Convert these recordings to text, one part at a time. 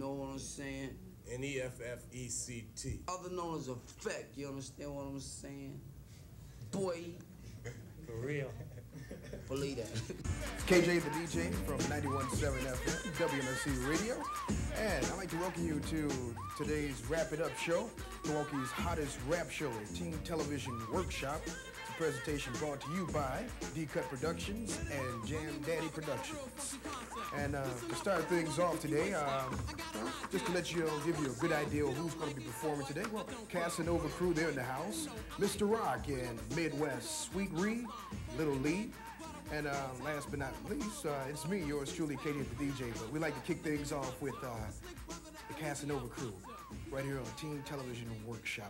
know what I'm saying? N-E-F-F-E-C-T. Other known as Effect, you understand what I'm saying? Boy. For real. Believe that. KJ the DJ from 91.7 FM, WMSC Radio. And I'd like to welcome you to today's Wrap It Up show, Milwaukee's hottest rap show at Teen Television Workshop. It's a presentation brought to you by D-Cut Productions and Jam Daddy Productions. And to start things off today, just to let you know, give you a good idea of who's going to be performing today. Well, Casanova crew, they're in the house. Mr. Rock and Midwest, Sweet Reed, Little Lee. And last but not least, it's me, yours truly, Katie the DJ. But we like to kick things off with the Casanova crew right here on Teen Television Workshop.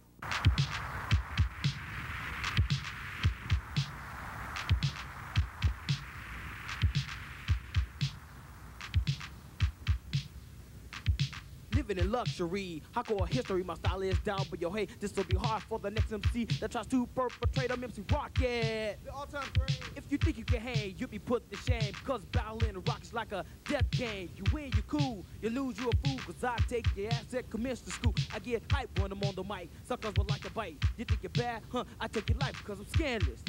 Living in luxury, hardcore history, my style is down, but yo, hey, this will be hard for the next MC that tries to perpetrate a MC Rocket. The all-time great. If you think you can hang, you'll be put to shame, cause battling rock is like a death game. You win, you cool, you lose, you a fool, cause I take your ass at commissioner school. I get hype when I'm on the mic, suckers will like a bite. You think you're bad? Huh, I take your life cause I'm scandalous.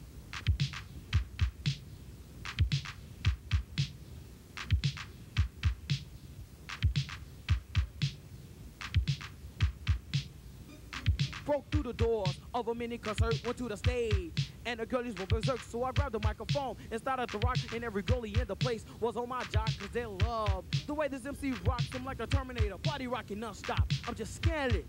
Broke through the doors of a mini concert, went to the stage, and the girlies were berserk, so I grabbed the microphone and started to rock, and every goalie in the place was on my jock, cause they love the way this MC rocks them like a Terminator, body rocking non-stop. I'm just scandalous.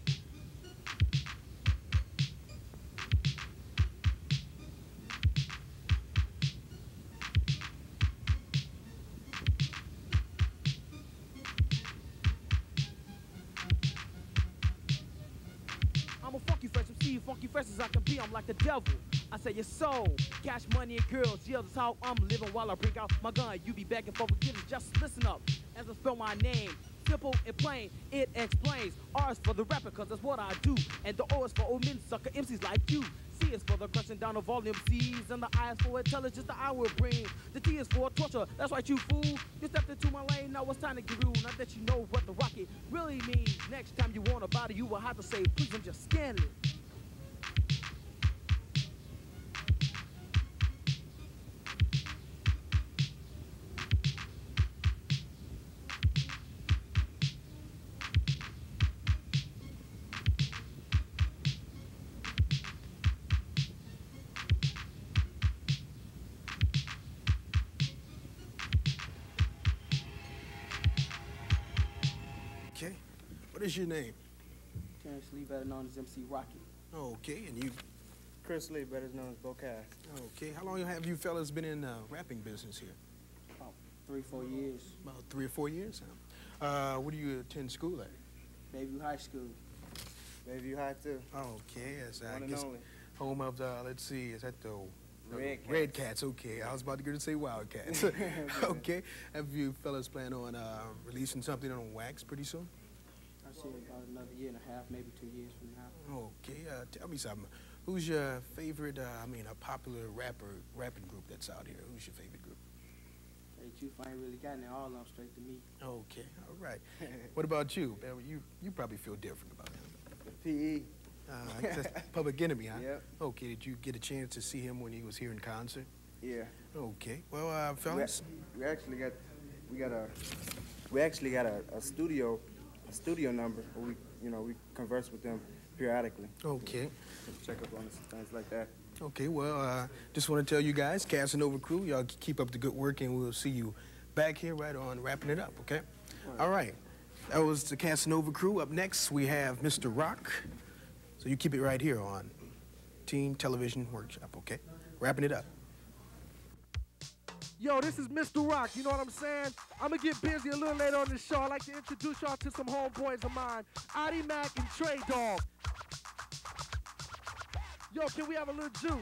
I'm a funky fresh MC, funky fresh as I can be, I'm like the devil. I say your soul, cash, money, and girls, yeah, that's how I'm living while I bring out my gun. You be begging for forgiveness, just listen up as I spell my name. Simple and plain, it explains. R is for the rapper, cause that's what I do. And the O is for old men, sucker MCs like you. C is for the crushing down of all MCs. And the I is for intelligence that I will bring. The T is for torture, that's right, you fool. You stepped into my lane, now it's time to get rude. Now that you know what the rocket really means. Next time you want a body, you will have to say, please, I'm just scandalous. Okay, what is your name? Terrence Lee, better known as MC Rocket. Okay, and you? Chris Lee, better known as Bocaz. Okay, how long have you fellas been in the rapping business here? About 3-4 years. About 3 or 4 years, huh? Where do you attend school at? Bayview High School. Bayview High, too. Okay, yes, I One and guess only. home of the, let's see, is that the Red Cats, okay. I was about to go to say Wildcats. Okay, have you fellas plan on releasing something on wax pretty soon? I see about another year and a half, maybe 2 years from now. Okay, tell me something. Who's your favorite, a popular rapping group that's out here? Who's your favorite group? Hey, Chief, I ain't really gotten it all on straight to me. Okay, all right. What about you? You probably feel different about him. The P.E. That's Public Enemy, huh? Yep. Okay, did you get a chance to see him when he was here in concert? Yeah. Okay, well, fellas. We actually got a studio number where we converse with them periodically. Okay. Check up on us, things like that. Okay, well, just want to tell you guys, Casanova crew, y'all keep up the good work, and we'll see you back here right on Wrapping It Up, okay? All right. That was the Casanova crew. Up next, we have Mr. Rock. So you keep it right here on Teen Television Workshop, okay? Wrapping It Up. Yo, this is Mr. Rock, you know what I'm saying? I'm gonna get busy a little later on the show. I'd like to introduce y'all to some homeboys of mine, Adi Mac and Trey Dog. Yo, can we have a little juice?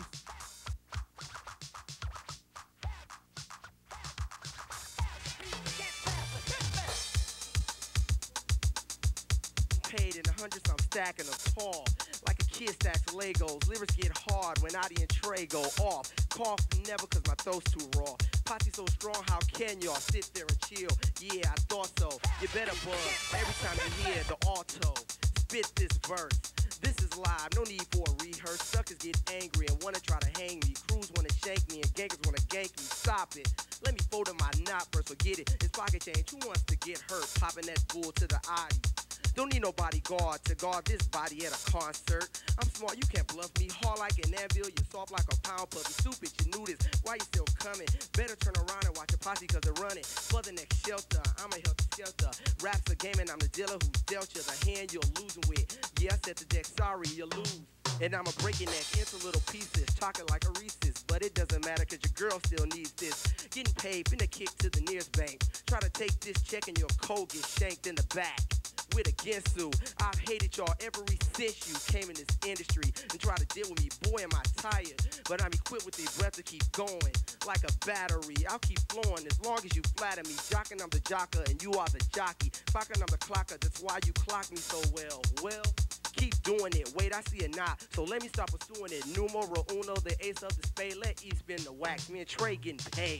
Paid in the hundreds, I'm stacking them tall. Like a kid stacks Legos. Lyrics get hard when Adi and Trey go off. Cough never cause my throat's too raw. Posse so strong, how can y'all sit there and chill? Yeah, I thought so. You better buzz every time you hear the alto. Spit this verse. This is live, no need for a rehearse. Suckers get angry and wanna try to hang me. Crews wanna shank me and gangers wanna gank me. Stop it. Let me fold in my knot first, forget it. It's pocket change. Who wants to get hurt? Popping that bull to the eye. Don't need no bodyguard to guard this body at a concert. I'm smart, you can't bluff me. Hard like an anvil, you're soft like a pound puppy. Stupid, you knew this. Why you still coming? Better turn around and watch your posse cause they're running. For the next shelter, I'm a healthy shelter. Rap's a game and I'm the dealer who dealt you the hand you're losing with. Yeah, I set the deck, sorry, you lose. And I'ma break your neck into little pieces, chocolate like a Reese's. But it doesn't matter cause your girl still needs this. Getting paid, finna kick to the nearest bank. Try to take this check and your cold get shanked in the back. With a Ginsu, I've hated y'all ever since you came in this industry and tried to deal with me. Boy, am I tired, but I'm equipped with the breath to keep going like a battery. I'll keep flowing as long as you flatter me. Jockin', I'm the jocker and you are the jockey. Clockin', I'm the clocker, that's why you clock me so well. Well, keep doing it. Wait, I see it not. So let me stop pursuing it. Numero uno, the ace of the spade. Let E spin the wax. Me and Trey getting paid.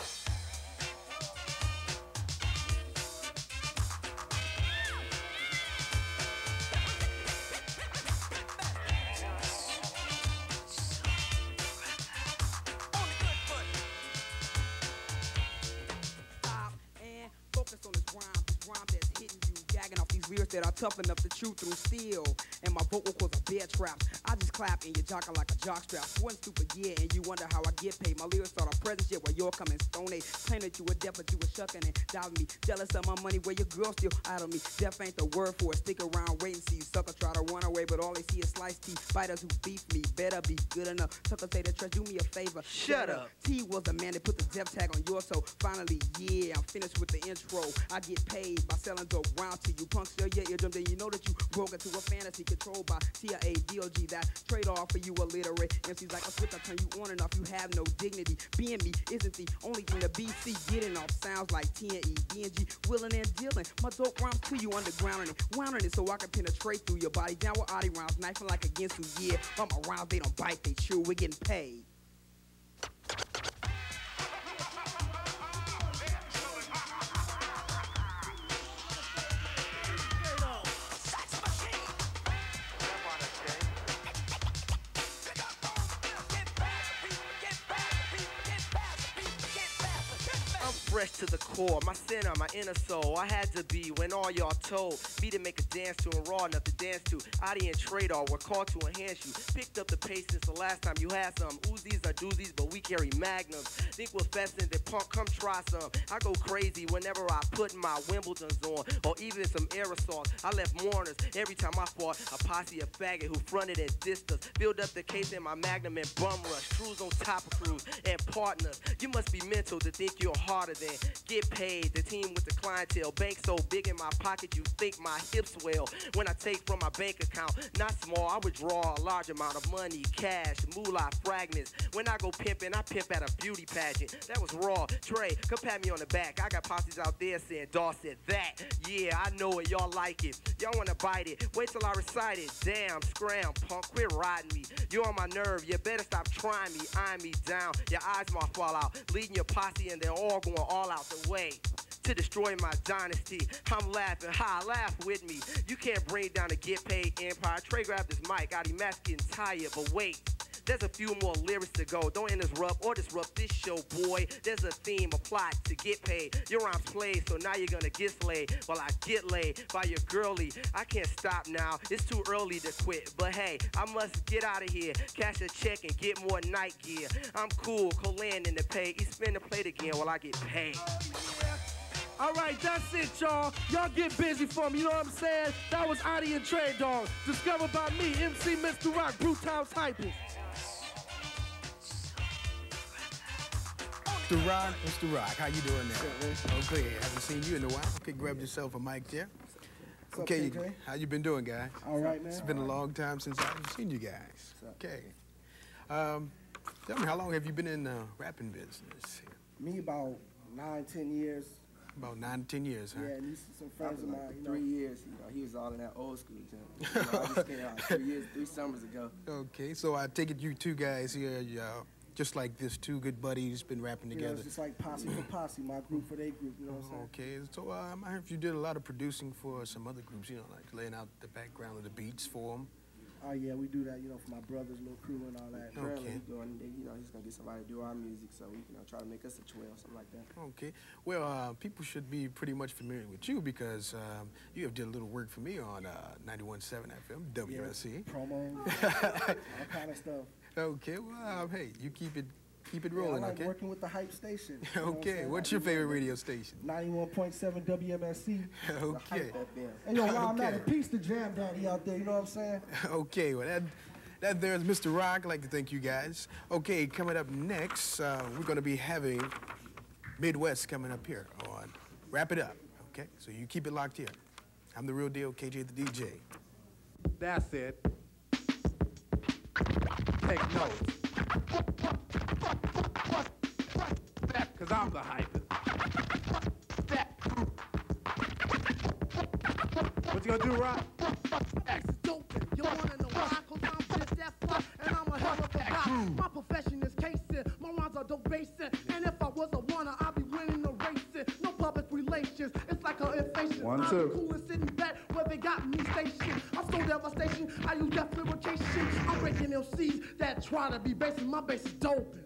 That are tough enough to chew through steel. And my vocal cords are bear traps. I just clap and you jocker like a jockstrap. One stupid year and you wonder how I get paid. My lyrics start a present shit while you're coming stone age. Claim that you were deaf but you were shucking and doubting me. Jealous of my money where your girl still out of me. Deaf ain't the word for it. Stick around, wait and see. Sucker try to run away but all they see is sliced teeth. Fighters who beef me better be good enough. Sucker say the trust, do me a favor. Shut up. T was the man that put the death tag on your soul. Finally, yeah, I'm finished with the intro. I get paid by selling dope round to you. Punks your eardrum, then you know that you broke into a fantasy controlled by T.T.W. That trade off for you illiterate MCs like a switch. I turn you on and off. You have no dignity. Being me isn't the only thing the BC getting off sounds like T&E, D&G, willing and dealing. My dope rhymes to you underground and wounding it so I can penetrate through your body. Down with Audi rounds, knifing like against you. Yeah, but my rounds they don't bite, they chew. We're getting paid. Fresh to the core, my center, my inner soul. I had to be when all y'all told me to make a dance to and raw enough to dance to. Adi and Tradar were called to enhance you. Picked up the pace since the last time you had some. Uzis are doozies, but we carry magnums. Think we're festin', then punk, come try some. I go crazy whenever I put my Wimbledons on, or even some aerosols. I left mourners every time I fought a posse of faggot who fronted and dissed us. Filled up the case in my magnum and bum rush. Crews on top of crews and partners. You must be mental to think you're harder than get paid. The team with the clientele. Bank so big in my pocket you think my hips swell. When I take from my bank account, not small, I withdraw a large amount of money, cash, moolah, fragments. When I go pimping, I pimp at a beauty pageant. That was raw. Trey, come pat me on the back. I got posses out there saying Dawg said that. Yeah, I know it. Y'all like it. Y'all wanna bite it. Wait till I recite it. Damn, scram, punk, quit riding me. You're on my nerve. You better stop trying me, eyeing me down. Your eyes might fall out. Leading your posse and they're all going all out the way to destroy my dynasty. I'm laughing, ha, laugh with me. You can't bring down a get paid empire. Trey grabbed this mic, got him getting tired, but wait. There's a few more lyrics to go. Don't interrupt or disrupt this show, boy. There's a theme, a plot to get paid. Your rhymes played, so now you're gonna get slayed. While I get laid by your girlie. I can't stop now. It's too early to quit. But hey, I must get out of here. Cash a check and get more night gear. I'm cool, Colan in the pay. He spin the plate again while I get paid. All right, that's it, y'all. Y'all get busy for me, you know what I'm saying? That was Adi and Trey Dog. Discovered by me, MC Mr. Rock, Brutal's Hypers. Mr. Rock, how you doing now? Okay, haven't seen you in a while. Okay, grab yourself a mic there. Okay, how you been doing, guys? All right, man. It's been a long time since I've seen you guys. Okay. Tell me, how long have you been in the rapping business? Me about 9-10 years. About 9 to 10 years, huh? Yeah, and these some friends of mine. Like 3 years. He was all in that old school gym. I just came out 3 years, 3 summers ago. Okay, so I take it you two guys here, just like this, two good buddies been rapping Yeah, together. it's just like posse for posse, my group for their group, you know what I'm saying? Okay, so I heard you did a lot of producing for some other groups, you know, like laying out the background of the beats for them. Oh yeah, we do that, you know, for my brother's little crew and all that. Currently, Okay. he's gonna get somebody to do our music, so we try to make us a 12, something like that. Okay. Well, people should be pretty much familiar with you because you have did a little work for me on 91.7 FM, WSC. Promo, all kind of stuff. Okay. Well, hey, you keep it Yeah, rolling. I like Okay. working with the hype station. You know what I'm Okay. saying? What's Like, your favorite radio station? 91.7 WMSC. Okay. Hey, yo, I'm not Okay. a piece to Jam Daddy out there, you know what I'm saying? Okay, well, that there's Mr. Rock. I'd like to thank you guys. Okay, coming up next, we're going to be having Midwest coming up here on Wrap It Up. Okay, so you keep it locked here. I'm the real deal, KJ the DJ. That's it. Take notes. Cause I'm the hypest. What you gonna do, Rock? You wanna know why? Cause I'm just that fly, and I'm a hell of a guy. My profession is casing, my rhymes are dope basing, and if I was a runner, I'd be winning the racing. No public relations, it's like an inflation. One, I'm two. cool and sitting back where they got me stationed. I'm so devastation, I use that fabrication. I'm breaking MCs that try to be basing, my bass is dope.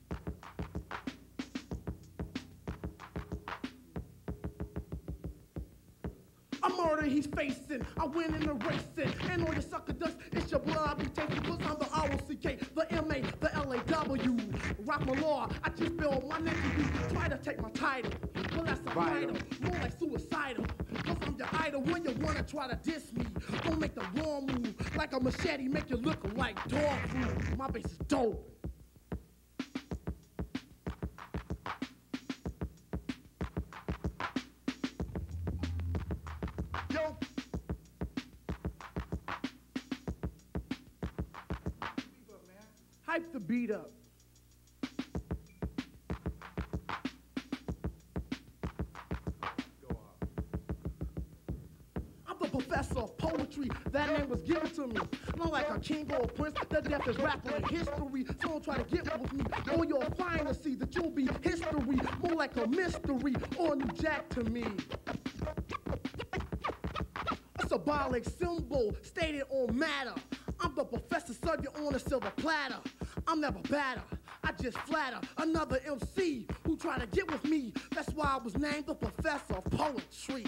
A murder he's facing, I win in the racing. And all your sucker dust, it's your blood I be taking. Cause I'm the R-O-C-K, the M-A, the L-A-W. Rock my law, I just build my name to you. Try to take my title, well that's a vital. More like suicidal, cause I'm your idol. When you wanna try to diss me, don't make the wrong move. Like a machete, make you look like dog food. My bass is dope. Hype the beat up. I'm the professor of poetry. That name was given to me. Not like a king or a prince. The death is rapper in history. So don't try to get with me, or you'll find to see that you'll be history. More like a mystery or a new jack to me. A symbolic symbol stated on matter. I'm the professor, serve you on a silver platter. I'm never batter, I just flatter another MC who try to get with me. That's why I was named the professor of poetry.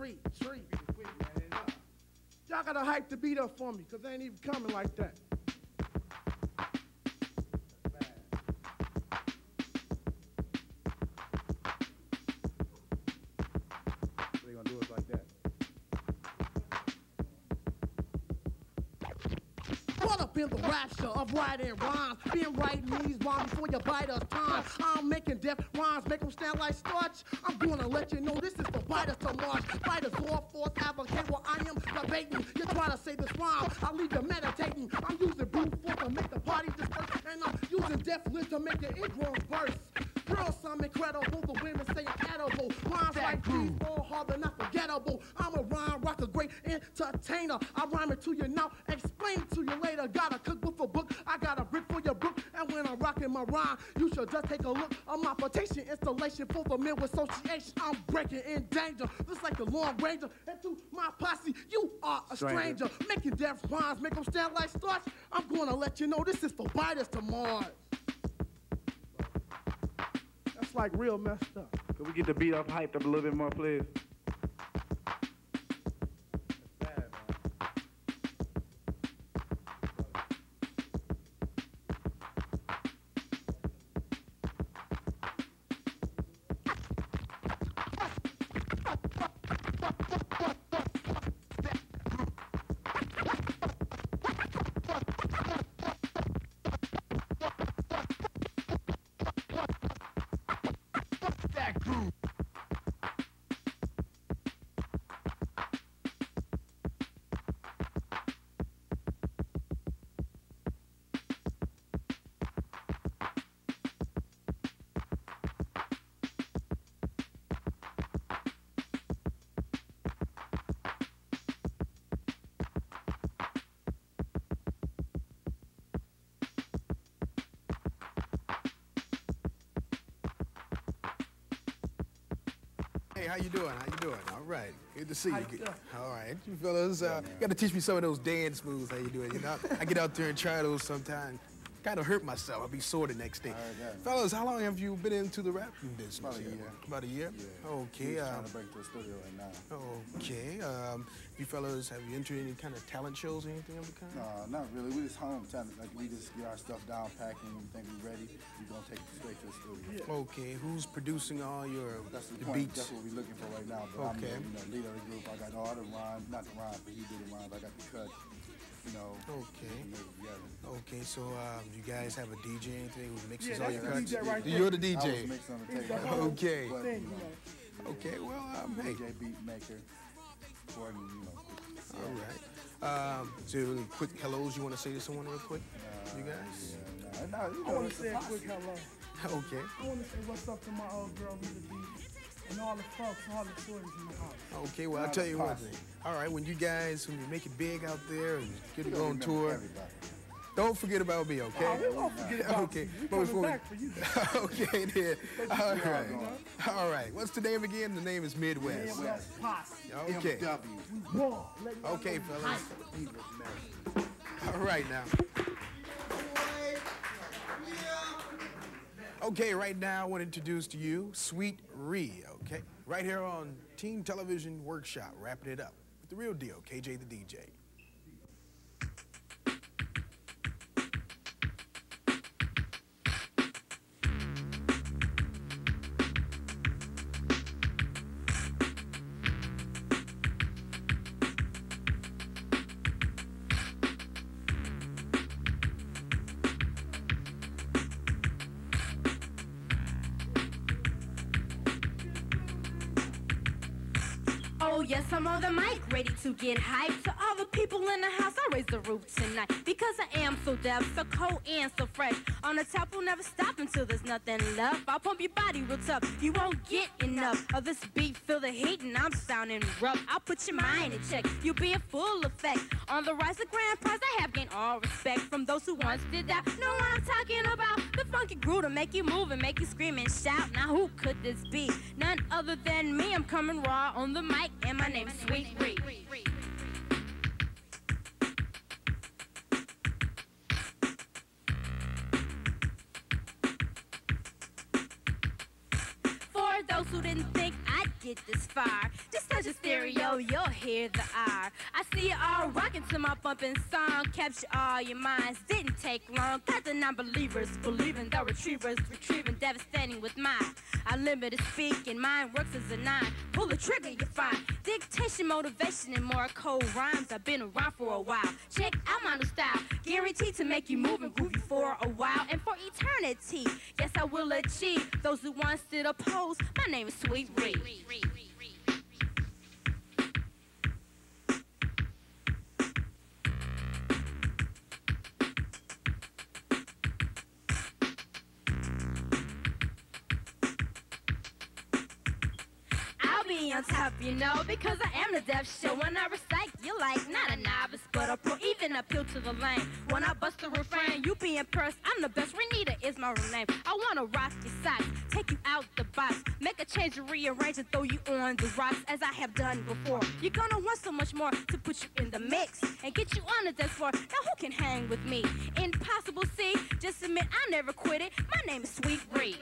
Y'all gotta hype the beat up for me, cause they ain't even coming like that. They gonna do it like that. Caught up in the rapture of writing rhymes. Being writing these rhymes before you bite us time. I'm making deaf rhymes, make them stand like starch. I'm gonna let you know this is for biters to march. Fighters all force advocate what I am debating. You try to say this rhyme, I'll leave you meditating. I'm using brute force to make the party disperse. And I'm using deaf lips to make your eardrums burst. Girls, I'm incredible, the women say incredible. Rhymes like these, all hard and not forgettable. I'm a rhyme rocker, great entertainer. I rhyme it to you now, explain it to you later. Got a cookbook for book, I got a brick for your book. And when I'm rocking my rhyme, you should just take a look at my quotation installation for the Mill Association. I'm breaking in danger, just like the Lone Ranger. And to my posse, you are a stranger. Making deaf rhymes, make them stand like starch. I'm gonna let you know this is for biters to Mars. That's like real messed up. Could we get the beat up hyped up a little bit more, please? Hey, how you doing? How you doing? All right. Good to see you. All right. You fellas, got to teach me some of those dance moves. How you doing? You know, I get out there and try those sometimes. Kind of hurt myself. I'll be sore the next day. Fellas, how long have you been into the rapping business? About a year. About a year? Yeah. Okay. He's trying to break to the studio right now. Okay. You fellas, have you entered any kind of talent shows or anything of the kind? No, not really. We just home talent. Like, we just get our stuff down, packing, and think we're ready. We're going to take it straight to the studio. Yeah. Okay. Who's producing all your That's the the point. beats? That's what we're looking for right now. But Okay. I'm the leader of the group. I got all the rhymes, not the rhymes, but he did the rhymes. I got the cut. You know, okay. Okay, so you guys have a DJ or anything who mixes Yeah, all your that's cuts? the DJ right there. You're the I DJ. was mixing on the tape. Okay. But, you know, Okay, well, hey. DJ, beat maker, Gordon, you know. All right. So really quick hellos you want to say to someone real quick? You guys? Yeah, no, you I know, want it's to say a a quick hello. Okay. I want to say what's up to my old girl, Rita B, and all the folks, all the shorties in the house. Okay, well, I'll tell you one thing. All right, when you guys, when you make it big out there and get to go on tour, don't forget about me, okay? Oh, we won't forget about okay. you. We But coming before back for you. okay, then. All right. All right. What's the name again? The name is Midwest. Midwest Posse. Okay. We raw. Okay, fellas. All right now. Okay, right now I want to introduce to you Sweet Ree, okay? Right here on Team Television Workshop, wrapping it up with the real deal, KJ the DJ. Oh yes, I'm on the mic, ready to get hyped. To all the people in the house, I raise the roof tonight. Because I am so deaf, so cold and so fresh. On the top, we'll never stop until there's nothing left. I'll pump your body real tough, you won't get enough of this beat. Feel the heat and I'm sounding rough. I'll put your mind in check, you'll be in full effect. On the rise of grand prize, I have gained all respect from those who once did that. Know what I'm talking about? The funky groove to make you move and make you scream and shout. Now who could this be? None other than me. I'm coming raw on the mic and my name's Sweet Ree. For those who didn't think I'd get this far, just touch the stereo, you'll hear the R. I see you all rocking to my bumping song, capture all your minds, didn't take long. Got the non-believers believing the retrievers, retrieving devastating with mine. Unlimited speaking, mine works as a 9. Pull the trigger, you find dictation, motivation, and more cold rhymes. I've been around for a while. Check out my new style, guaranteed to make you move and groove you for a while and for eternity. Yes, I will achieve those who once did oppose. My name is Sweet Ree. I'll be on top, you know, because I am the deaf show. When I recite, you like not a novice, but a pro, even appeal to the lane. When I bust the refrain, you be impressed. I'm the best. Renita is my real name. I wanna rock your socks, take you out the box, make a change and rearrange and throw you on the rocks as I have done before. You're gonna want so much more to put you in the mix and get you on the dance floor. Now who can hang with me? Impossible, see? Just admit I never quit it. My name is Sweet Ree.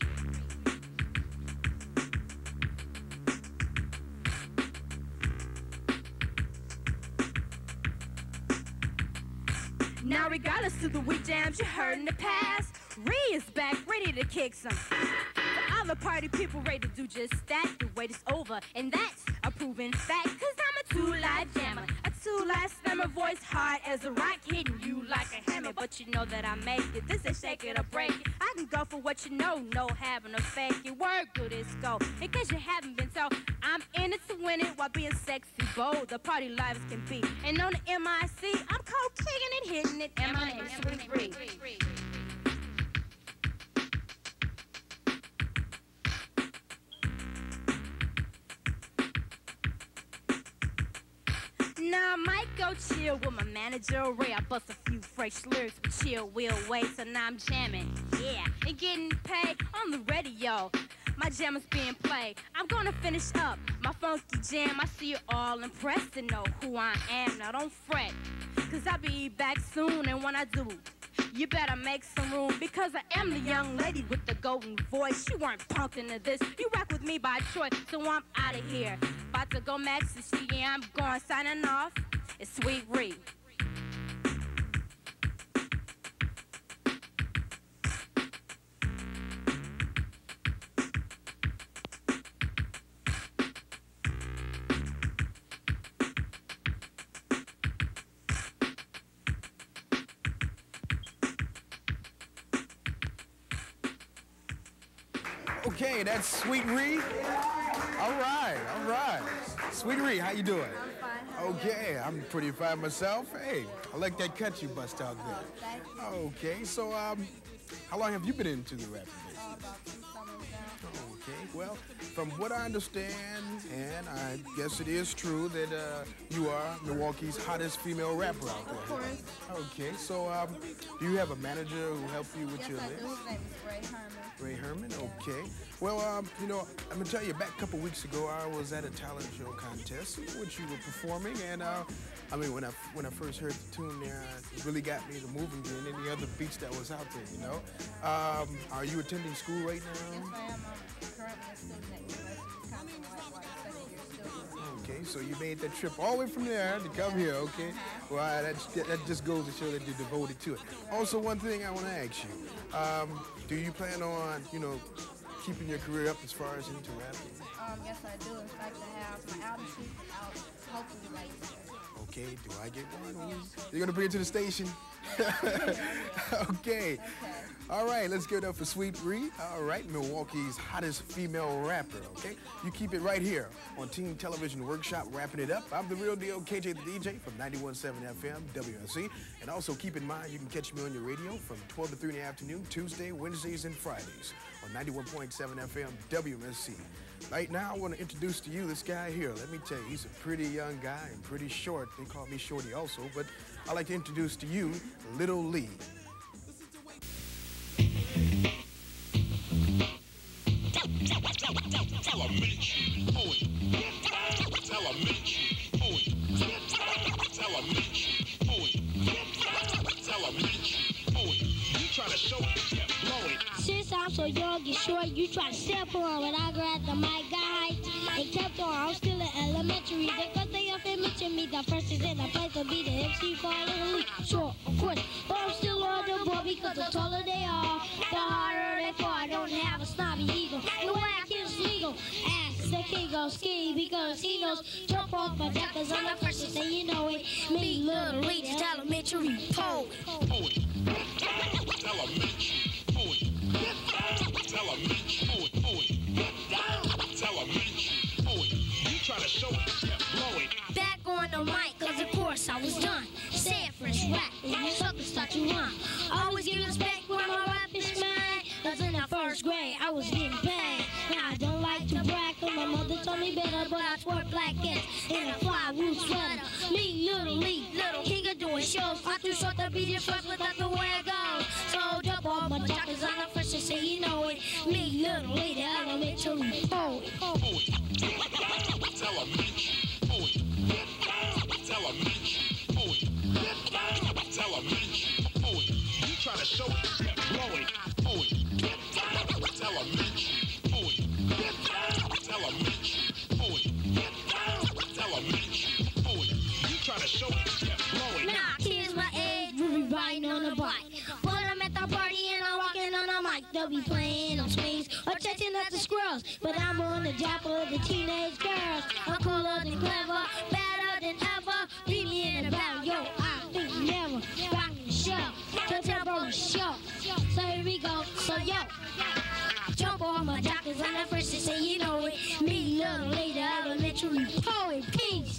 Now regardless of the weak jams you heard in the past, Ree is back, ready to kick some. For all the party people ready to do just that, the wait is over, and that's a proven fact. Cause I'm a two-live jammer, a two-live slammer, voice hard as a rock, hitting you like a hammer. But you know that I make it, this is shake it or break it. I can go for what you know, no having to fake it. Word good is go, in case you haven't been told, I'm in it to win it while being sexy bold. The party live as can be, and on the MIC, I'm cold kicking it, hitting it, and my name is Sweet Ree. Now I might go chill with my manager Ray. I bust a few fresh lyrics with chill, will wait, so now I'm jamming, yeah, and getting paid on the radio. my jam is being played. I'm gonna finish up my funky jam. I see you all impressed and know who I am. Now don't fret, cause I'll be back soon. And when I do, you better make some room, because I am the young lady with the golden voice. You weren't punked into this, you rock with me by choice. So I'm out of here, about to go max and see. Yeah, I'm going, signing off. It's Sweet Ree. Okay, that's Sweet Ree. All right, all right. Sweet Ree, how you doing? I'm fine. Okay, I'm pretty fine myself. Hey, I like that cut you bust out there. Thank you. Okay, so how long have you been into the rapping business? About 2 summers now. Okay, well, from what I understand, and I guess it is true, that you are Milwaukee's hottest female rapper out there. Of course. Okay, so do you have a manager who helps you with your Yes, I list? do. His name is Ray Herman. Ray Herman, okay. Well, you know, I'm gonna tell you, back a couple weeks ago, I was at a talent show contest in which you were performing, and I mean, when I first heard the tune there, it really got me to moving than any other beats that was out there, you know. Are you attending school right now? Yes, I am. I'm currently a student at University of Wisconsin-Whitewater, second year student. Okay, so you made that trip all the way from there to come here, okay? Well, that just goes to show that you're devoted to it. Also, one thing I want to ask you, do you plan on, you know, keeping your career up as far as into rapping? Yes, I do. In fact, I have my album sheet out, hopefully like this year. Okay, do I get one? You're gonna bring it to the station? Okay. All right, let's give it up for Sweet Ree. All right, Milwaukee's hottest female rapper, okay? You keep it right here on Teen Television Workshop, wrapping it up. I'm the real deal, KJ the DJ from 91.7 FM, WNC. And also keep in mind, you can catch me on your radio from 12 to 3 in the afternoon, Tuesday, Wednesdays, and Fridays on 91.7 FM, WNC. Right now, I want to introduce to you this guy here. Let me tell you, he's a pretty young guy and pretty short. They call me Shorty also, but I'd like to introduce to you Little Lee. Since I'm so young and short, you try to step on when I grabbed the mic guy and kept on. I'm still in elementary. The first day up and mention me, the first is in the place to be the MC for Little League. Sure, of course, but I'm still on the board because the taller they are, the harder they fall. I don't have a snobby ego. The whack is legal. Ask the king of ski because he knows. Jump off my deck cause I'm the first to say you know it. Me, Little League, the elementary poet. Back on the mic, cause of course I was done. Say it fresh rap, and you suckers thought you won. Always give respect when my rap is mad. Cause in the first grade, I was getting paid. Now I don't like to brag, cause my mother told me better, but I twerk black ass in a fly wool sweater. Me, Little Lee, little king of doing shows. I'm too short to be the first, but that's the way it goes. So jump on my jock, cause I'm the first to say you know it. Me, Little Lee, the elementary poet. Try to show it, blow it, poet. You try to show it, blow it. Nah, kids my age will be riding on a bike. Put them at the party and I'm rocking on a mic. They'll be playing on swings or chasing at the squirrels. But I'm on the job of the teenage girls. I'm cooler than clever, better than ever. Beat me in the battle, yo, I think never. Rocking the show, the tempo is show. So here we go, so yo. Jump on my jock, cause I'm the first to say you know it. Me, Little Lady, elementary poet, peace.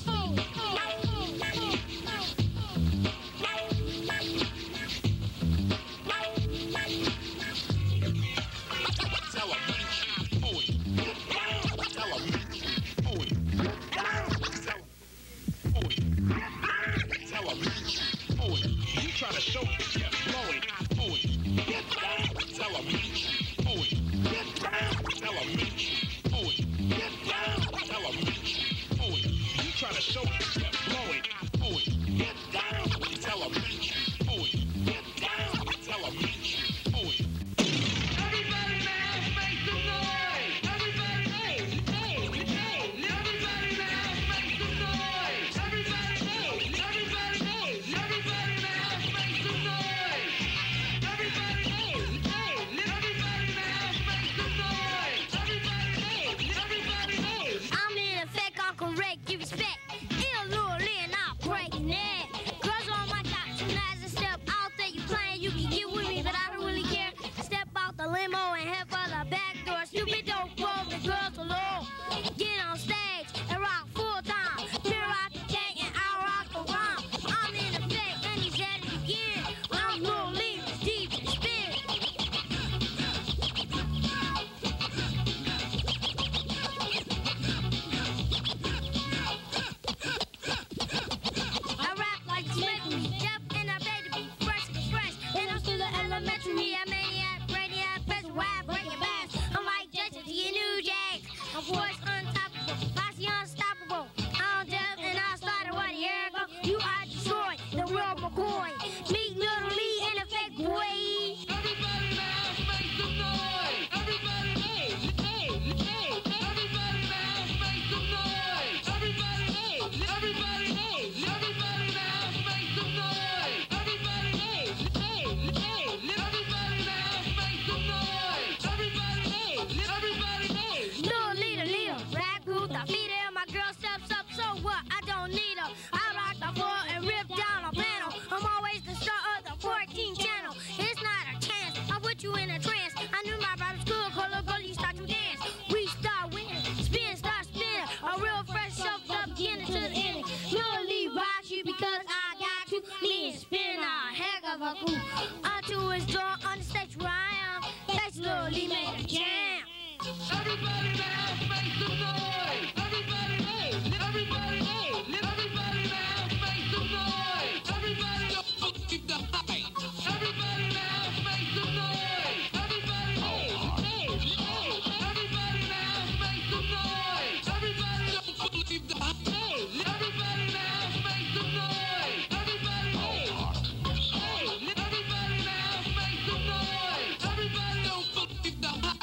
You try to show it, blow it, poet. Tell 'em, my crew. Onto his door on the stage where I am. That's Lil Lee made a jam. Everybody in the house make some noise. Everybody, hey, everybody, hey, everybody in the house make some noise. Everybody don't keep the hype. Everybody in the house make some noise. Everybody, hey, hey, hey, everybody in the house make some noise. Everybody don't keep the hype. Hey, everybody in the house make some noise. Everybody, hey, hey, everybody in the house make some noise. Everybody don't keep the hype.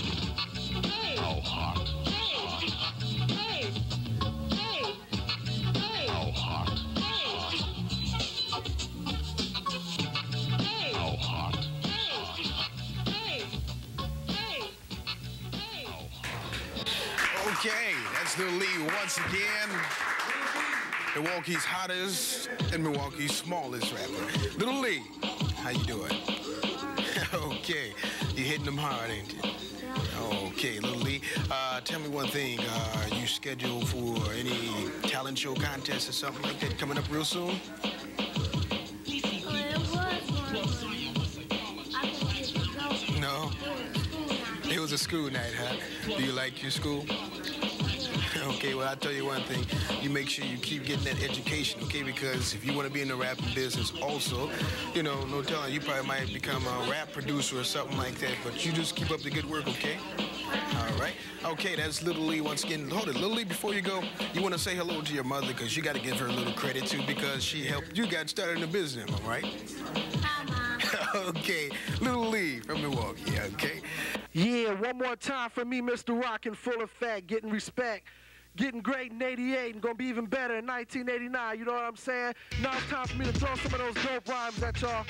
Okay, that's Lil Lee once again. Milwaukee's hottest and Milwaukee's smallest rapper. Lil Lee, how you doing? Okay, you hitting them hard, ain't you? Okay, Lil Lee, tell me one thing. Are you scheduled for any talent show contests or something like that coming up real soon? No? It was a school night, huh? Do you like your school? Okay, well, I'll tell you one thing. You make sure you keep getting that education, okay? Because if you want to be in the rapping business also, you know, no telling, you probably might become a rap producer or something like that. But you just keep up the good work, okay? All right. Okay, that's Lil Lee once again. Hold it, Lil Lee, before you go, you want to say hello to your mother because you got to give her a little credit, too, because she helped you get started in the business, all right? Hi, Mom. Okay, Lil Lee from Milwaukee, okay? Yeah, one more time for me, Mr. Rock, in full effect, getting respect. Getting great in 88 and gonna be even better in 1989, you know what I'm saying? Now it's time for me to throw some of those dope rhymes at y'all.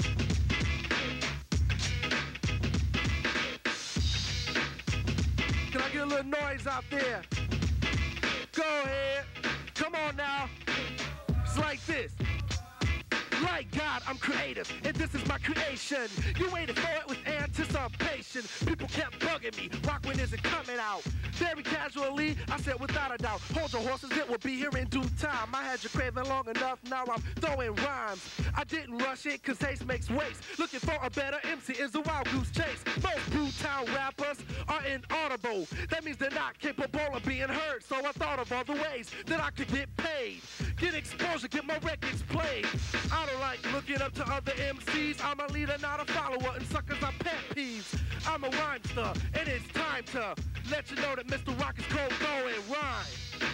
Can I get a little noise out there? Go ahead. Come on now. It's like this. Like God, I'm creative, and this is my creation. You waited for it with anticipation. People kept bugging me. Rock, when is it coming out? Very casually, I said without a doubt. Hold your horses, it will be here in due time. I had you craving long enough, now I'm throwing rhymes. I didn't rush it, cause haste makes waste. Looking for a better MC is a wild goose chase. Most Brewtown rappers are inaudible. That means they're not capable of being heard. So I thought of all the ways that I could get paid. Get exposure, get my records played. I don't like looking up to other MCs. I'm a leader, not a follower, and suckers are pet peeves. I'm a rhymester, and it's time to let you know that Mr. Rock is cold throwing rhyme.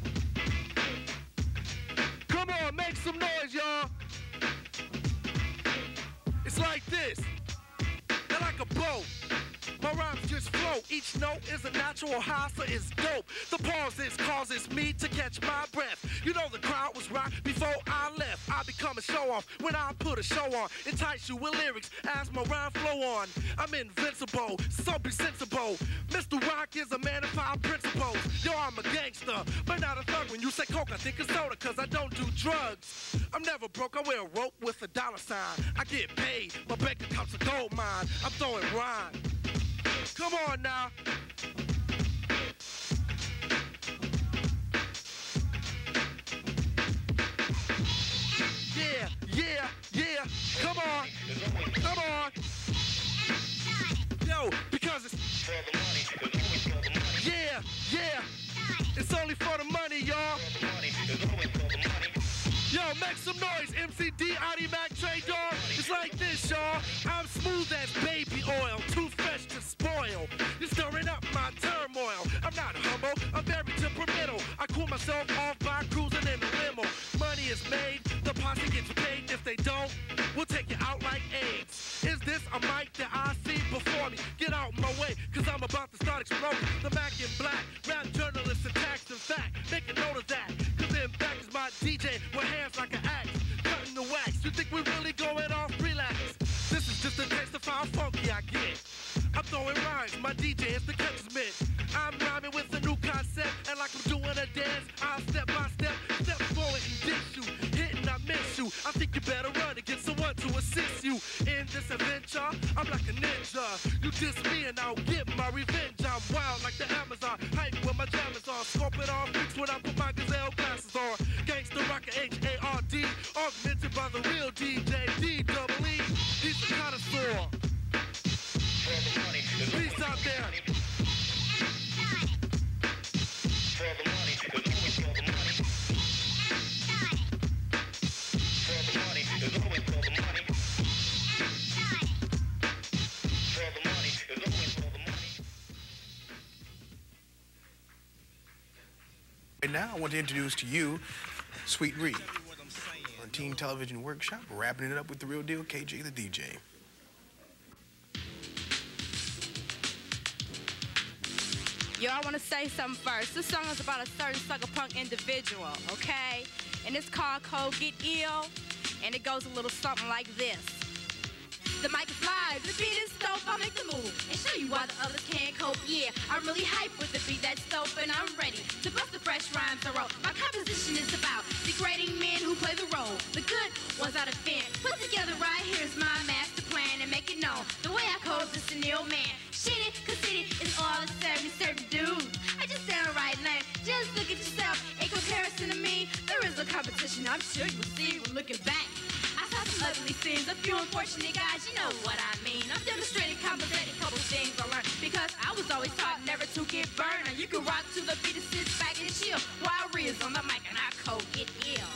Come on, make some noise, y'all. It's like this. They're like a boat. My rhymes just flow. Each note is a natural high, so it's dope. The pauses causes me to catch my breath. You know the crowd was right before I left. I become a show-off when I put a show on. Entice you with lyrics as my rhyme flow on. I'm invincible, so be sensible. Mr. Rock is a man of 5 principles. Yo, I'm a gangster, but not a thug. When you say coke, I think it's soda, cause I don't do drugs. I'm never broke, I wear a rope with a dollar sign. I get paid, my bank account's a gold mine. I'm throwing rhyme. Come on now. Yeah, yeah, yeah. Come on. Come on. Yo, because it's... Yeah, yeah. It's only for the money, y'all. Yo, make some noise, MCD, Audi Mac, Trey Dog. It's like this, y'all. I'm smooth as baby oil, too fresh to spoil. You're stirring up my turmoil. I'm not humble, I'm very temperamental. I cool myself off by cruising in the limo. Money is made, the posse gets paid. If they don't, we'll take you out like AIDS. Is this a mic that I see before me? Get out my way, cause I'm about to start exploding. The Mac in black, rap journalists attacks in fact. Make a note of that, cause in back is my DJ with hands like an axe, cutting the wax. You think we're really going off? Relax. This is just a taste of how funky I get. I'm throwing rhymes, my DJ is the catcher's mitt. I'm rhyming with a new concept, and like I'm doing a dance, I'll step by step, step forward and dish you. Hit and I miss you. I think you better run and get someone to assist you. In this adventure, I'm like a ninja. You diss me and I'll get my revenge. I'm wild like the Amazon, hype when my jam is on. Scope it off, fix when I put my gazelle glasses on. Gangsta rocker H-A-R-D, augmented by the real DJ, D-double down. Right now, I want to introduce to you Sweet Reed on Teen Television Workshop, wrapping it up with the real deal, KJ the DJ. Yo, I want to say something first. This song is about a certain sucker punk individual, okay? And it's called Cold Get Ill, and it goes a little something like this. The mic is live, the beat is dope, I'll make the move and show you why the others can't cope. Yeah, I'm really hyped with the beat that's dope, and I'm ready to bust the fresh rhymes I wrote. My composition is about degrading men who play the role. The good ones out of fin. Put together right here's my master plan and make it known. The way I code this an ill man. Shit it, cause city is all the serve dudes. I just sound right now. Just look at yourself. In comparison to me, there is a competition. I'm sure you'll see when looking back. I saw some ugly scenes, a few unfortunate guys, you know what I mean. I'm demonstrating, compensating, couple things I learned. Because I was always taught never to get burned. And you can rock to the beat and sit back and chill. While Ria's on the mic and I cold get ill.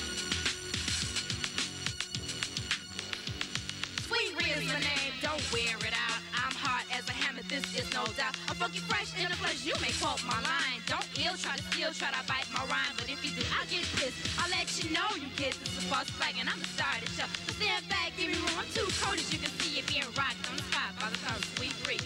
Sweet Ria's the name, don't wear it out. I'm hard as a hammer, this is no doubt. I'm funky fresh in the flesh, you may quote my line. Don't ill, try to steal, try to bite my rhyme. But if you do, I'll get pissed. I'll let you know you kids, it's a false flag and I'm the star of the show. So stand back, give me room, I'm too cold as you can see it being rocked on the spot by the sound of Sweet Ree.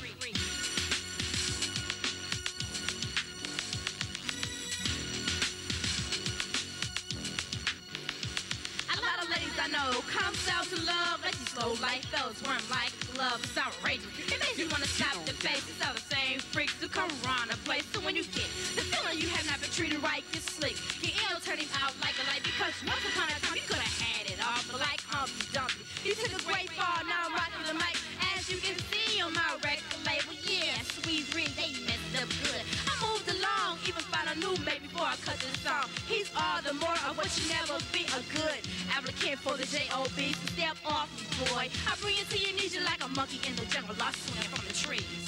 Ladies I know, come out to love, let you slow like those, worm like love, it's outrageous. It makes you wanna stop the face, it's all the same freaks who come around a place. So when you get the feeling you have not been treated right, get slick. Get ill, turning out like a light, because once upon a time you could've had it all, but like Humpty Dumpty, you took a great fall, now I'm rocking the mic. As you can see on my record label, yeah, Sweet Reed, they messed up good. I moved along, even found a new mate before I cut this song. He's all the more of what you never be, a good applicant for the J.O.B. So step off me, boy. I bring you to your knees, you're like a monkey in the jungle, lost swinging from the trees.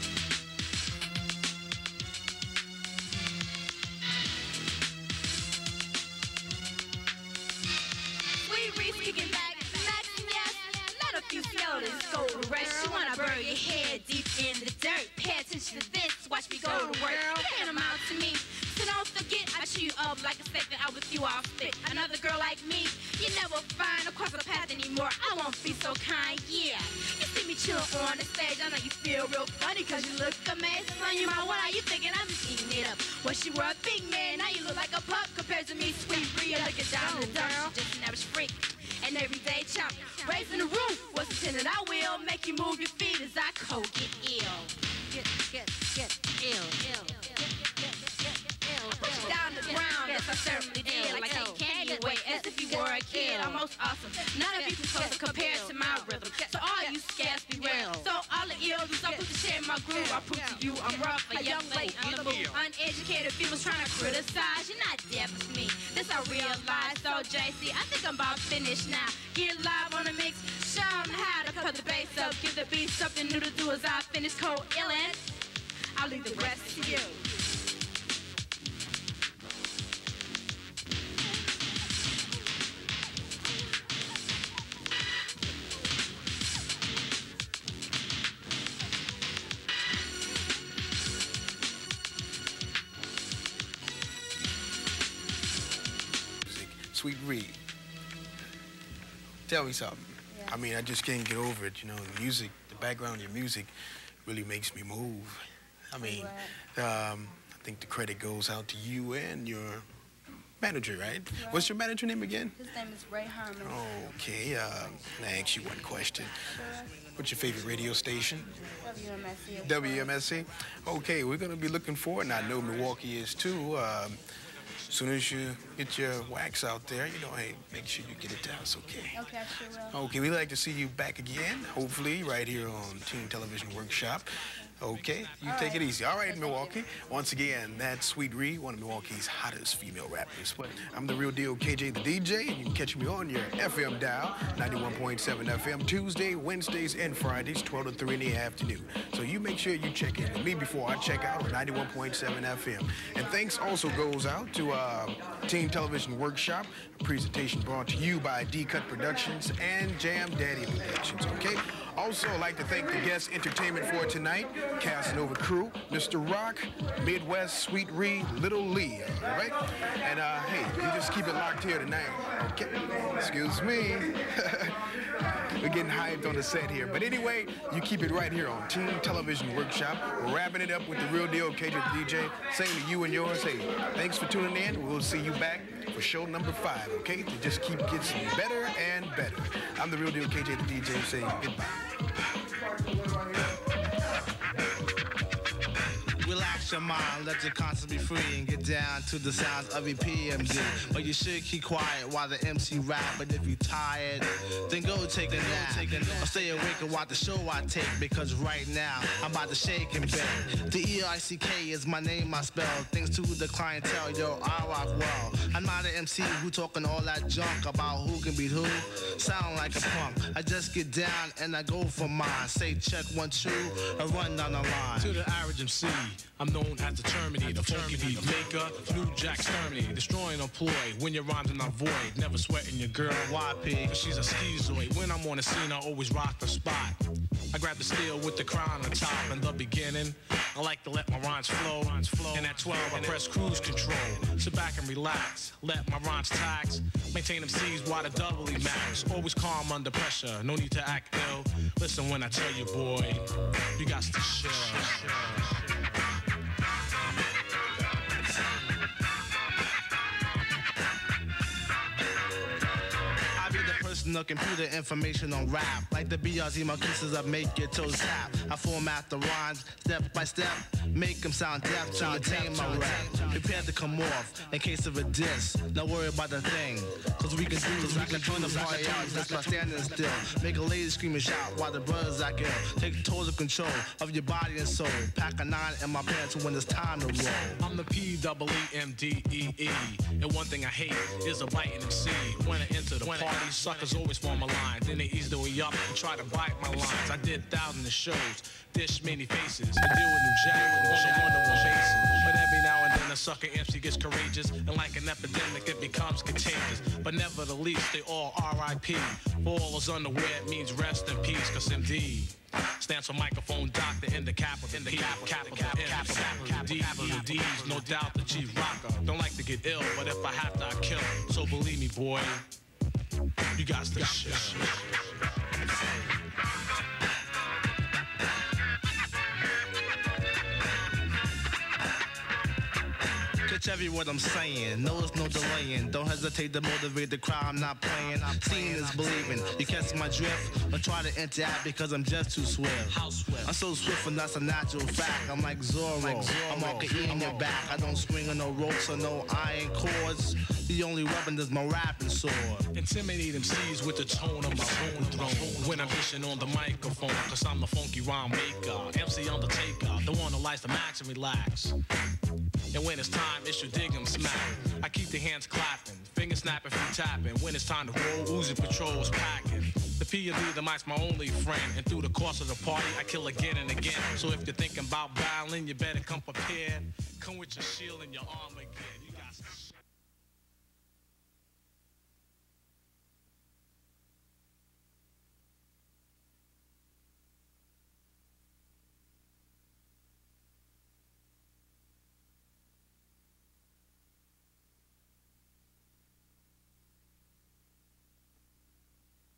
Sweet Reed's kicking back, maxing yes. Let a few skeletons go to rest. You wanna bury your head deep in the dirt. Pay attention to this, watch me go to work. Hand them out to me. So don't forget, I chew you up like a steak that out with you I'll spit. Another girl like me, you never find across the path anymore. I won't be so kind, yeah. You see me chill on the stage, I know you feel real funny cause you look amazing. On your mind, what are you thinking? I'm just eating it up. Once you were a big man, now you look like a pup compared to me, Sweet Ree. Looking down the dump, just an average freak. An everyday chump, raising the roof, what's intended I will make you move your feet as I cold get ill. Get ill. Put you down the ground, yes I certainly did. Like take candy away as if you were a kid. I'm most awesome. None of you can close to compare to my rhythm. So all you scarce be real. So all the ills, so put the shit in my groove. I prove to you I'm rough, a young lady on the move. Uneducated females trying to criticize. You're not deaf as me. This I realize. So JC, I think I'm about finished now. Get live on the mix. Show them how to cut the bass up. Give the beat something new to do as I finish cold illin'. I'll leave the rest to you. Sweet Reed, tell me something. Yeah. I mean, I just can't get over it. You know, the music, the background of your music really makes me move. I mean, I think the credit goes out to you and your manager, right? What's your manager name again? His name is Ray Herman. Okay, can I ask you one question? What's your favorite radio station? WMSC. WMSC? Okay, we're going to be looking for it, and I know Milwaukee is too. As soon as you get your wax out there, you know, hey, make sure you get it to us, okay? Okay, I sure will. Okay, we'd like to see you back again, hopefully, right here on Teen Television Workshop. Okay, you take it easy. All right, Milwaukee. Once again, that's Sweet Ree, one of Milwaukee's hottest female rappers. But I'm the real deal, KJ the DJ, and you can catch me on your FM dial, 91.7 FM, Tuesday, Wednesdays, and Fridays, 12 to 3 in the afternoon. So you make sure you check in with me before I check out on 91.7 FM. And thanks also goes out to Teen Television Workshop, a presentation brought to you by D-Cut Productions and Jam Daddy Productions, okay? Also, I'd like to thank the guest entertainment for tonight, Casanova Crew, Mr. Rock, Midwest, Sweet Ree, Little Lee, all right? And, hey, you just keep it locked here tonight, okay? Excuse me. We're getting hyped on the set here. But anyway, you keep it right here on Teen Television Workshop. We're wrapping it up with the real deal, KJ the DJ, saying to you and yours, hey, thanks for tuning in. We'll see you back for show number 5, okay? To just keep getting better and better. I'm the real deal, KJ the DJ, saying goodbye. Relax your mind, let your conscience be free and get down to the sounds of EPMD. But you should keep quiet while the MC rap. But if you tired, then go take a nap. Or stay awake and watch the show I take. Because right now, I'm about to shake and bake. The E-I-C-K is my name I spell. Thanks to the clientele, yo, I rock well. I'm not an MC who talking all that junk about who can beat who. Sound like a punk. I just get down and I go for mine. Say check 1, 2, and run down the line. To the average MC, I'm known as the Terminator, funky beat maker, New Jack Exterminator, destroying a ploy when your rhymes are not void, never sweating your girl, YP, cause she's a schizoid. When I'm on the scene, I always rock the spot. I grab the steel with the crown on top. In the beginning, I like to let my rhymes flow. And at 12, I press cruise control. Sit back and relax, let my rhymes tax. Maintain them C's while the doubly max. Always calm under pressure, no need to act ill. Listen when I tell you, boy, you got to chill. No computer information on rap. Like the BRZ Marquises, I make your toes tap. I format the rhymes step by step, make them sound deaf to attain my rap. Prepare to come off in case of a diss. Don't worry about the thing, cause we can turn the party out just by standing still. Make a lady scream and shout while the brothers act ill. Take total control of your body and soul. Pack a 9 in my pants when it's time to roll. I'm the P-double-E-M-D-E-E. And one thing I hate is a biting MC. When I enter the party, suckers always form a line. Then they ease the way up and try to bite my lines. I did thousands of shows, dish many faces. I deal with New Jack on a one-to-one basis. But every now and then a sucker MC gets courageous. And like an epidemic, it becomes contagious. But never the least, they all R.I.P. For all those unaware, it means rest in peace. Cause MD stands for microphone doctor in the capital D. D.E.D's, no doubt the G rocker. Don't like to get ill, but if I have to, I kill. So believe me, boy, you got to shit. Catch every word I'm saying, no it's no delaying. Don't hesitate to motivate the crowd, I'm not playing. Seeing is believing, you catch my drift. Don't try to interact because I'm just too swift. I'm so swift and that's a natural fact. I'm like Zorro, I'm walking in your back. I don't swing on no ropes or no iron cords. The only weapon is my rapping sword. Intimidate MCs with the tone of my own throne. When I'm dishing on the microphone, cause I'm the funky rhyme maker. MC Undertaker, the one who likes to max and relax. And when it's time, it's your dig 'em smack. I keep the hands clapping, fingers snapping, feet tapping. When it's time to roll, Uzi patrols packing. The P&D, the mic's my only friend. And through the course of the party, I kill again and again. So if you're thinking about battling, you better come prepared. Come with your shield and your armor again. You got some shit.